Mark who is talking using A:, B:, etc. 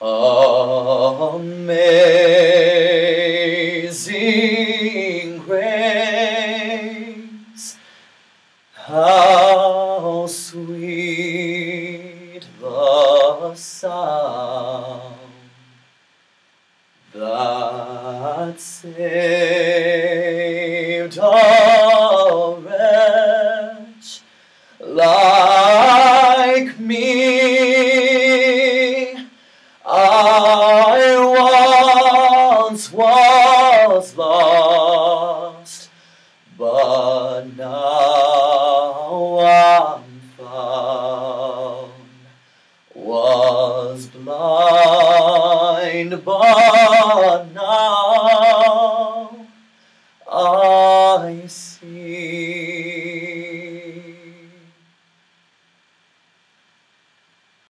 A: Amazing grace, how sweet the sound that saved a wretch like me.